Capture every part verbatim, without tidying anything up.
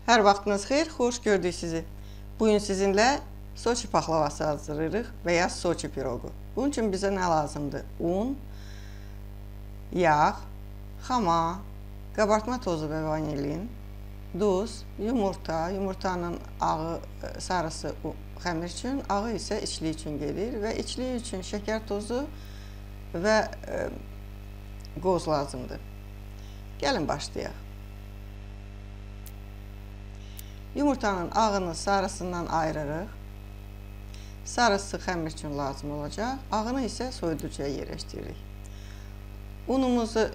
Hər vaxtınız xeyir, xoş gördük sizi. Bugün sizinlə Soçi paxlavası hazırlayırıq və ya Soçi piroqu. Bunun üçün bizə nə lazımdır? Un, yağ, xama, qabartma tozu və vanilin, duz, yumurta, yumurtanın ağı, sarısı xəmir üçün, ağı isə içli üçün gedir və içli üçün şəkər tozu və e, qoz lazımdır. Gəlin başlayaq. Yumurtanın ağını sarısından ayırırıq. Sarısı xəmir üçün lazım olacaq. Ağını isə soyuducuya yerləşdiririk. Unumuzu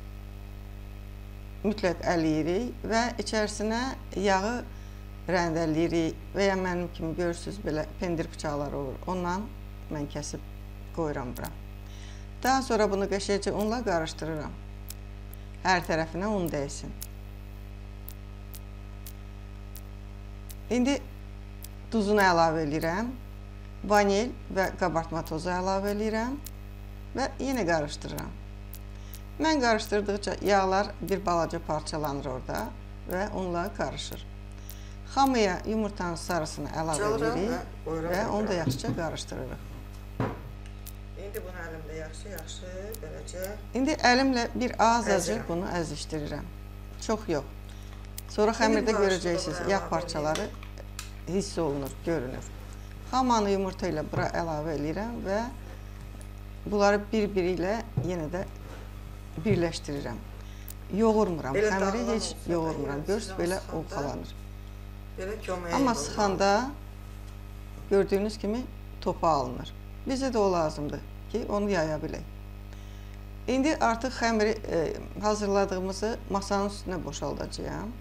mütləq əliyirik və içərisinə yağı rəndələyirik və ya mənim kimi görürsünüz belə pendir bıçaqları olur. Ondan mən kəsib qoyuram bura. Daha sonra bunu qəşəngcə unla qarışdırıram. Hər tərəfinə un dəysin. İndi duzunu əlavə edirəm. Vanil və qabartma tozu əlavə edirəm və yenə qarışdırıram. Mən qarışdırdıqca yağlar bir balaca parçalanır orada və unla qarışır. Xamıya yumurtanın sarısını əlavə edirik və onu da yaxşıca qarışdırırıq. İndi bunu əlimdə yaxşı-yaxşı beləcə... İndi əlimlə bir azacıq bunu əzişdirirəm. Çox yox. Sonra xəmirdə görəcəksiniz, yağ parçaları hiss olunur, görünür. Xamanı yumurta ilə bura əlavə edirəm və bunları bir-biri ilə yenə də birləşdirirəm. Yoğurmuram, xəmiri heç yoğurmuram. Görürsünüz, belə ovxalanır. Amma sıxanda gördüyünüz kimi topa alınır. Bizə də o lazımdır ki, onu yaya bilək. İndi artıq xəmiri e, hazırladığımızı masanın üstünə boşaldacağım.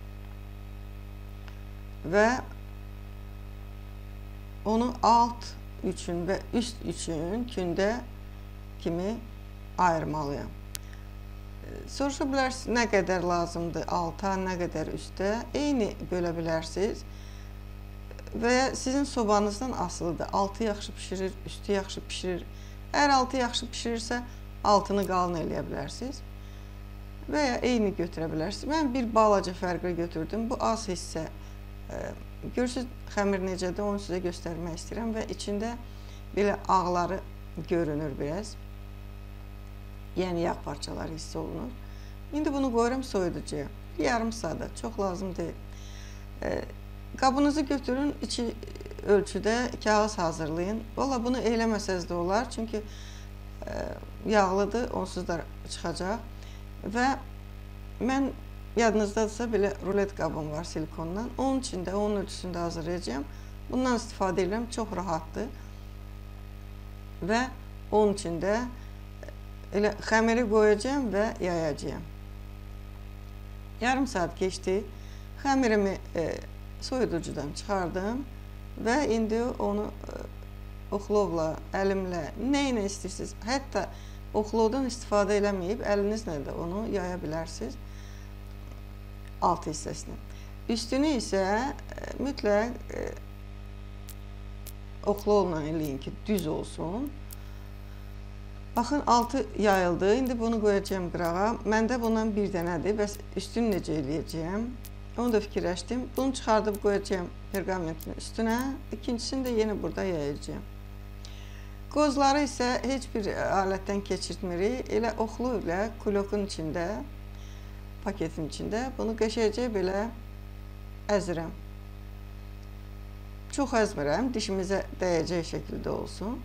Və onu alt üçün və üst üçün kündə kimi ayırmalıyam. Soruşa bilərsiniz, nə qədər lazımdır alta, nə qədər üstə. Eyni bölə bilərsiniz və ya sizin sobanızdan asılıdır. Altı yaxşı pişirir, üstü yaxşı pişirir. Əgər altı yaxşı pişirirsə, altını qalın eləyə bilərsiniz və ya eyni götürə bilərsiniz. Mən bir balaca fərqli götürdüm. Bu az hissə. Görürsünüz, xəmir necədir, onu sizə göstərmək istəyirəm və içində belə ağları görünür biraz. Yəni, yağ parçaları hiss olunur. İndi bunu qoyuram soyuducuya. Yarım saata, çox lazım deyil. Qabınızı götürün, içi ölçüdə kağız hazırlayın. Valla bunu eləməsəz də olar, çünki yağlıdır, onsuz da çıxacaq. Və mən yadınızdadırsa belə rulet qabım var silikondan. Onun içində, onun ölçüsündə hazırlayacağım. Bundan istifadə edirəm, çox rahatdır. Və onun içində elə xəmiri qoyacağım və yayacağım. Yarım saat keçdi. Xəmirimi e, soyuducudan çıxardım və indi onu e, oxlovla, əlimlə, nə ilə istəyirsiniz. Hətta oxlovdan istifadə eləməyib, əlinizlə də onu yaya bilərsiniz. Alt hissəsini. Üstünü isə e, mütləq e, oxlovla eləyin ki, düz olsun. Baxın, altı yayıldı. İndi bunu qoyacağım qırağa. Məndə bundan bir dənədir. Bəs üstünü necə eləyəcəyəm? Onu da fikirləşdim. Bunu çıxardıb qoyacağım perqamentin üstünə. İkincisini də yenə burada yayacağım. Qozları isə heç bir alətdən keçirtmirik. Elə oxlu ilə kulokun içində, paketin içində bunu qəşəngcə belə əzirəm. Çox əzmirəm, dişimizə dəyəcək şəkildə olsun.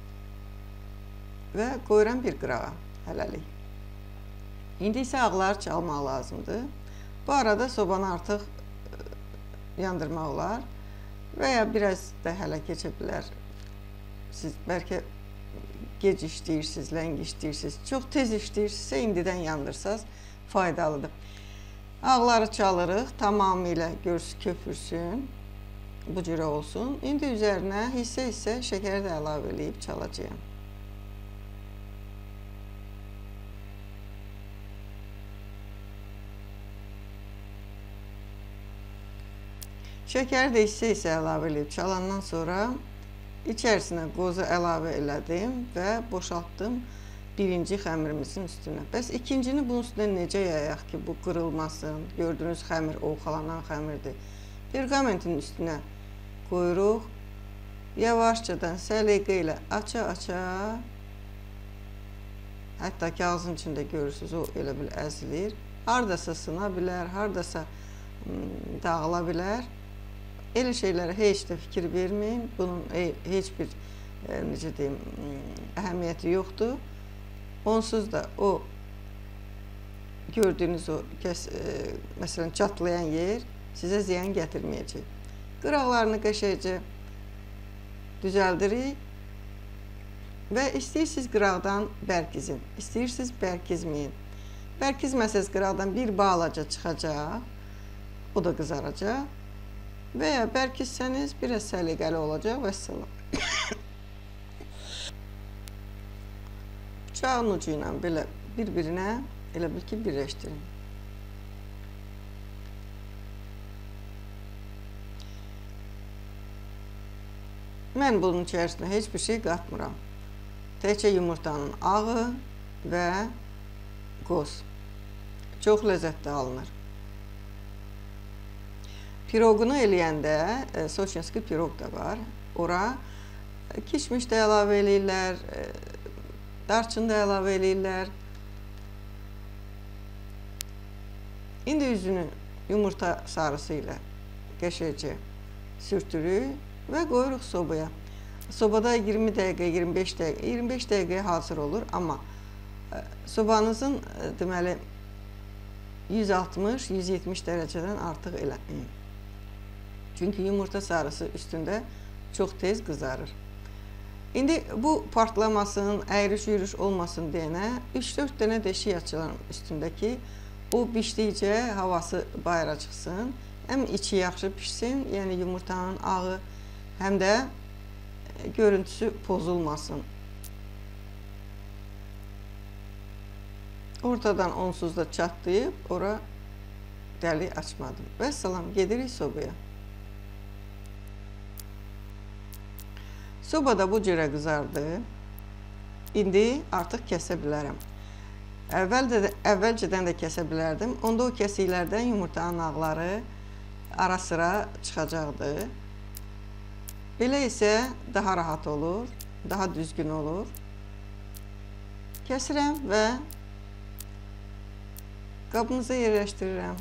Və qoyuram bir qırağa hələlik. İndi isə ağları çalmaq lazımdır. Bu arada sobanı artıq yandırmaq olar və ya biraz da hələ keçə bilər. Siz bəlkə gec işləyirsiniz, ləng işləyirsiniz, çox tez işləyirsinizsə indidən yandırsaz faydalıdır. Ağları çalırıq, tamamilə görsün, köpürsün, bu cürə olsun. İndi üzərinə hissə-hissə şəkəri də əlavə edib çalacağım. Şəkəri də hissə-hissə əlavə edib çalandan sonra içərisinə qozu əlavə elədim və boşaltdım birinci xəmirimizin üstünə. Bəs ikincini bunun üstünə necə yayaq ki, bu qırılmasın? Gördüyünüz xəmir ovxalanan xəmirdir. Perqamentin üstünə qoyuruq. Yavaşcadan səliqə ilə aça-aça, hətta kağızın içində görürsünüz, o elə bil əzilir. Hardasa sına bilər, hardasa dağıla bilər. Elə şeylərə heç də fikir verməyin. Bunun heç bir, necə deyim, əhəmiyyəti yoxdur. Onsuz da o gördüyünüz o, məsələn, çatlayan yer sizə ziyan gətirməyəcək. Qıraqlarını qəşəcə düzəldirik və istəyirsiniz qıraqdan bərkizin, istəyirsiniz bərkizməyin. Bərkizməsəz qıraqdan bir balaca çıxacaq, o da qızaracaq və ya bərkizsəniz biraz səliqəli olacaq və salam. Bıçağın ucu ilə belə bir-birinə elə bil ki, birləşdirin. Mən bunun içərisində heç bir şey qatmıram. Təkcə yumurtanın ağı və qoz. Çox ləzzətli alınır. Piroqunu eləyəndə, soçinski piroq da var. Ora kişmiş də əlavə eləyirlər, darçın da əlavə eləyirlər. İndi üzünü yumurta sarısı ilə qəşəcə sürtürük və qoyuruq sobaya. Sobada iyirmi dəqiqə, iyirmi beş dəqiqə, iyirmi beş dəqiqəyə hazır olur, amma sobanızın deməli yüz altmış yüz yetmiş dərəcədən artıq eləməyin. Çünki yumurta sarısı üstündə çox tez qızarır. İndi bu partlamasın, əyriş-yürüş olmasın deyənə üç dörd dənə deşik açılan üstündəki o bişdikcə havası bayıra çıxsın, həm içi yaxşı pişsin, yəni yumurtanın ağı, həm də görüntüsü pozulmasın. Ortadan onsuz da çatlayıb, ora dəli açmadım. Və salam, gedirik sobaya. Sobada bu cürə qızardı. İndi artıq kəsə bilərəm. Əvvəlcədən də kəsə bilərdim. Onda o kəsiklərdən yumurtanın ağları ara sıra çıxacaqdı. Belə isə daha rahat olur, daha düzgün olur. Kəsirəm və qabımıza yerləşdirirəm.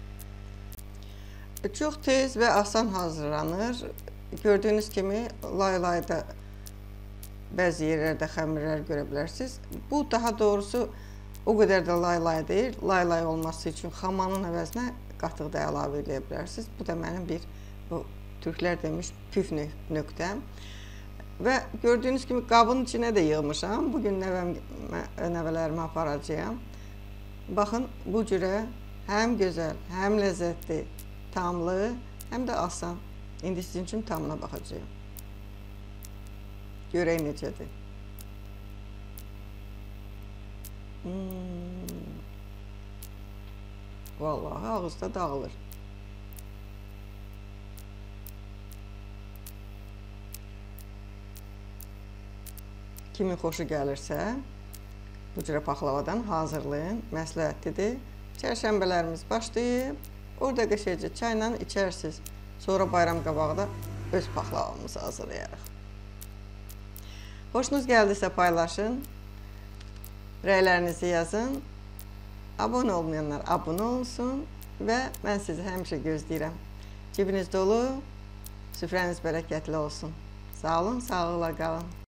Çox tez və asan hazırlanır. Gördüyünüz kimi lay-layda bəzi yerlərdə xəmirlər görə bilərsiniz. Bu daha doğrusu o qədər də lay-lay deyil. Lay-lay olması üçün xamanın əvəzinə qatıq da əlavə edə bilərsiniz. Bu da mənim bir o türklər demiş püf nöqtəm. Və gördüyünüz kimi qabın içinə də yığmışam. Bugün nəvələrimi aparacağam. Baxın, bu cürə həm gözəl, həm ləzzətli, tamlı, həm də asan. İndi sizin üçün tamına baxacağım. Görək necədir. Hmm. Vallahi ağızda dağılır. Kimin xoşu gəlirsə, bu cürə paxlavadan hazırlayın, məsləhətlidir. Çərşənbələrimiz başlayıb, orada qəşəcə çayla içərsiniz. Sonra bayram qabağı da öz paxlavamızı hazırlayarıq. Xoşunuz gəldisə paylaşın, rəylərinizi yazın, abunə olmayanlar abunə olsun və mən sizi həmişə gözləyirəm. Cibiniz dolu, süfrəniz bərəkətli olsun. Sağ olun, sağlıqla qalın.